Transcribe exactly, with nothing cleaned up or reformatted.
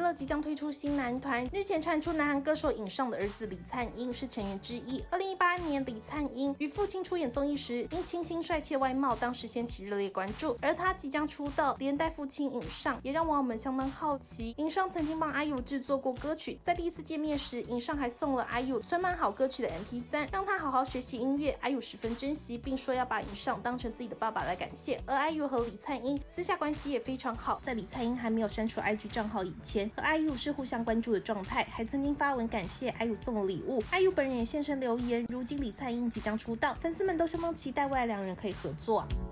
乐即将推出新男团，日前传出南韩歌手尹尚的儿子李灿英是成员之一。二零一八年，李灿英与父亲出演综艺时，因清新帅气外貌，当时掀起热烈关注。而他即将出道，连带父亲尹尚也让网友们相当好奇。尹尚曾经帮 I U 制作过歌曲，在第一次见面时，尹尚还送了 I U 存满好歌曲的 M P 三，让他好好学习音乐。I U 十分珍惜，并说要把尹尚当成自己的爸爸来感谢。而 I U 和李灿英私下关系也非常好，在李灿英还没有删除 I G 账号以前，和 I U 是互相关注的状态，还曾经发文感谢 I U 送的礼物。I U 本人也现身留言，如今李灿英即将出道，粉丝们都相当期待未来两人可以合作。